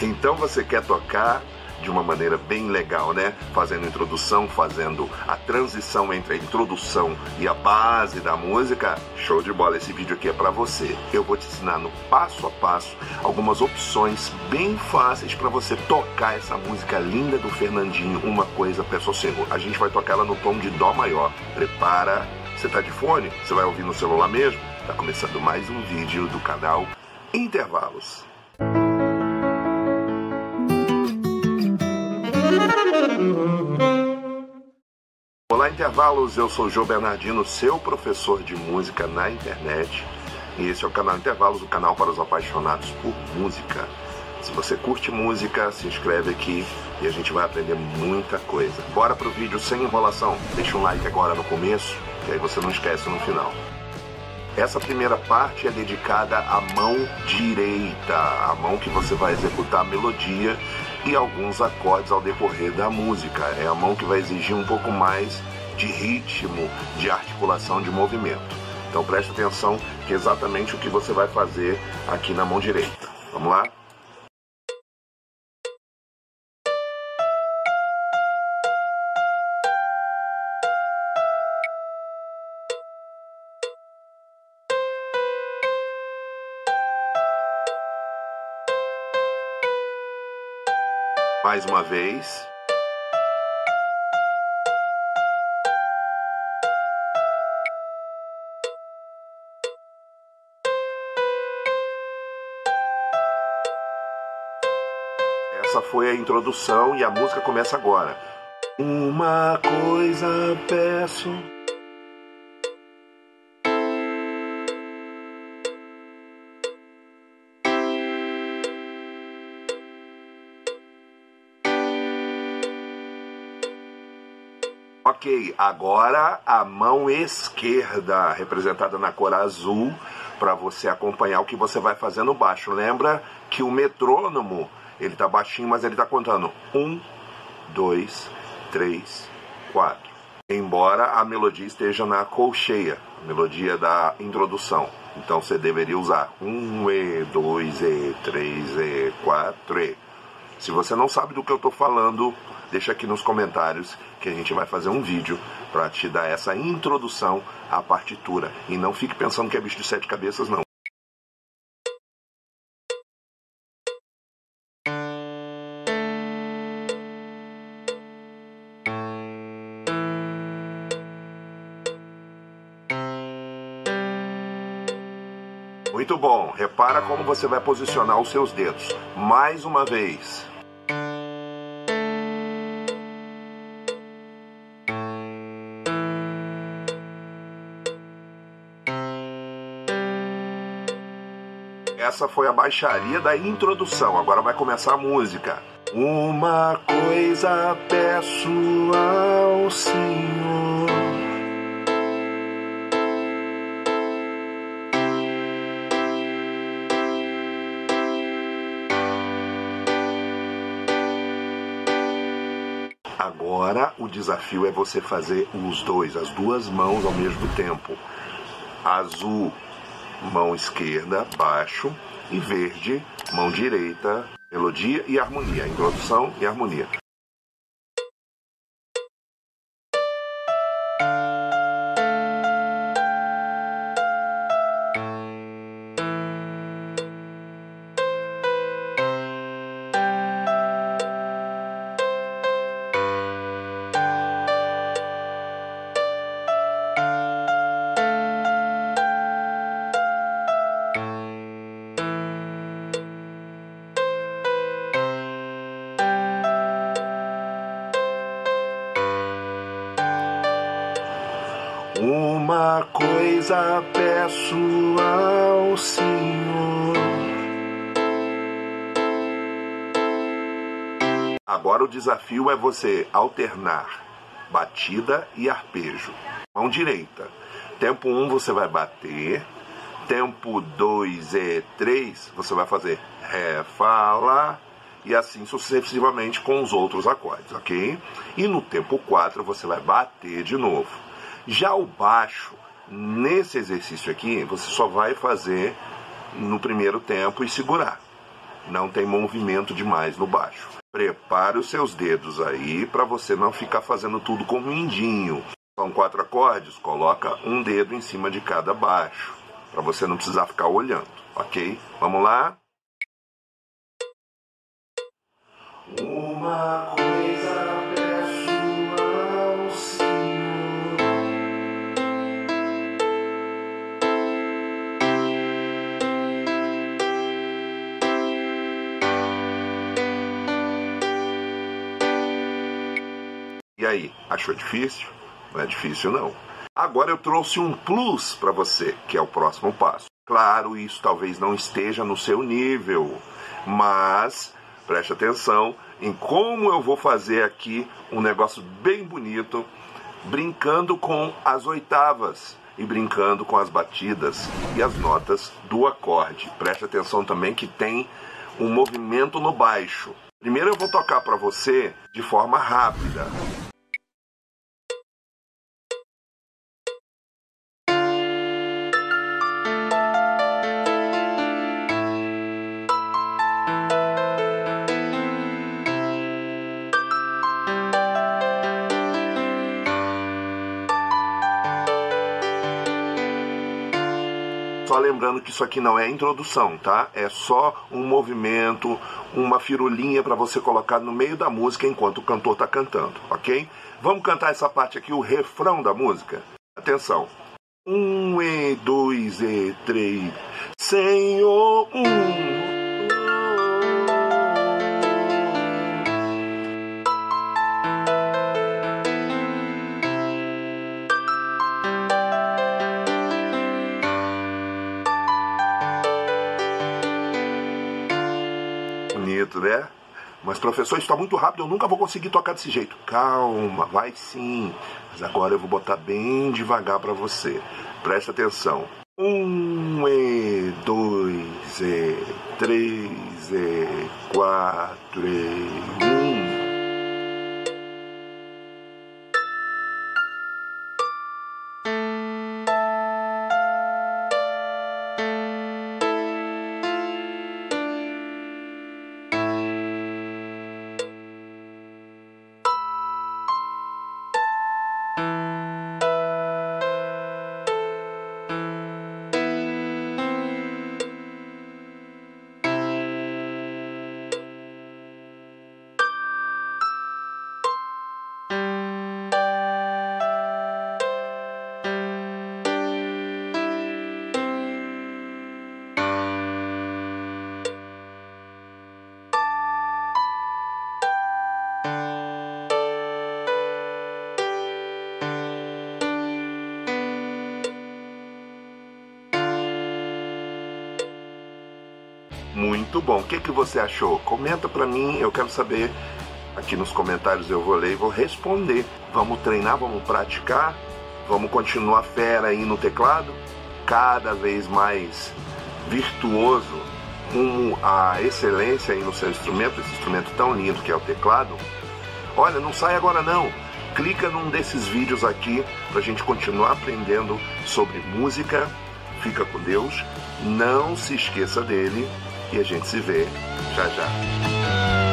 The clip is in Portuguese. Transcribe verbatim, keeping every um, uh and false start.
Então você quer tocar de uma maneira bem legal, né? Fazendo introdução, fazendo a transição entre a introdução e a base da música. Show de bola, esse vídeo aqui é para você. Eu vou te ensinar no passo a passo algumas opções bem fáceis para você tocar essa música linda do Fernandinho, Uma Coisa Peço ao Senhor. A gente vai tocar ela no tom de Dó maior. Prepara. Você tá de fone? Você vai ouvir no celular mesmo? Tá começando mais um vídeo do canal Intervalos. Olá, Intervalos, eu sou o João Bernardino, seu professor de música na internet. E esse é o canal Intervalos, o canal para os apaixonados por música. Se você curte música, se inscreve aqui e a gente vai aprender muita coisa. Bora pro vídeo sem enrolação. Deixa um like agora no começo, que aí você não esquece no final. Essa primeira parte é dedicada à mão direita, a mão que você vai executar a melodia e alguns acordes ao decorrer da música. É a mão que vai exigir um pouco mais de ritmo, de articulação, de movimento. Então preste atenção que é exatamente o que você vai fazer aqui na mão direita. Vamos lá? Mais uma vez. Essa foi a introdução e a música começa agora. Uma coisa peço. Ok, agora a mão esquerda, representada na cor azul, para você acompanhar o que você vai fazer no baixo. Lembra que o metrônomo, ele tá baixinho, mas ele tá contando um, dois, três, quatro. Embora a melodia esteja na colcheia, a melodia da introdução. Então você deveria usar um, e, dois, e, três, e, quatro, e. Se você não sabe do que eu tô falando, deixa aqui nos comentários que a gente vai fazer um vídeo para te dar essa introdução à partitura. E não fique pensando que é bicho de sete cabeças, não. Muito bom. Repara como você vai posicionar os seus dedos. Mais uma vez. Essa foi a baixaria da introdução. Agora vai começar a música. Uma coisa peço ao Senhor. Agora o desafio é você fazer os dois, as duas mãos ao mesmo tempo. Azul, mão esquerda, baixo, e verde, mão direita, melodia e harmonia, introdução e harmonia. Uma coisa peço ao Senhor. Agora o desafio é você alternar batida e arpejo. Mão direita. Tempo um você vai bater. Tempo dois e três você vai fazer Ré, Fá, Lá. E assim sucessivamente com os outros acordes, ok? E no tempo quatro você vai bater de novo. Já o baixo, nesse exercício aqui, você só vai fazer no primeiro tempo e segurar. não tem movimento demais no baixo. Prepare os seus dedos aí para você não ficar fazendo tudo com o mindinho. São quatro acordes, coloca um dedo em cima de cada baixo, para você não precisar ficar olhando, ok? Vamos lá? Uma coisa peço ao Senhor, e aí, achou difícil? Não é difícil não. Agora eu trouxe um plus para você, que é o próximo passo. Claro, isso talvez não esteja no seu nível, mas preste atenção em como eu vou fazer aqui um negócio bem bonito, brincando com as oitavas e brincando com as batidas e as notas do acorde. Preste atenção também que tem um movimento no baixo. Primeiro eu vou tocar para você de forma rápida. Só lembrando que isso aqui não é introdução, tá? É só um movimento, uma firulinha para você colocar no meio da música enquanto o cantor está cantando, ok? Vamos cantar essa parte aqui, o refrão da música? Atenção. Um, e dois, e três. Senhor, um. Bonito, né? Mas professor, isso está muito rápido, eu nunca vou conseguir tocar desse jeito. Calma, vai sim. Mas agora eu vou botar bem devagar para você. Presta atenção. Um, e dois, e três, e quatro, e um. Muito bom. O que que você achou? Comenta pra mim, eu quero saber. Aqui nos comentários eu vou ler e vou responder. Vamos treinar, vamos praticar, vamos continuar fera aí no teclado, cada vez mais virtuoso, rumo à excelência aí no seu instrumento, esse instrumento tão lindo que é o teclado. Olha, não sai agora não. Clica num desses vídeos aqui pra gente continuar aprendendo sobre música. Fica com Deus, não se esqueça dele e a gente se vê já já.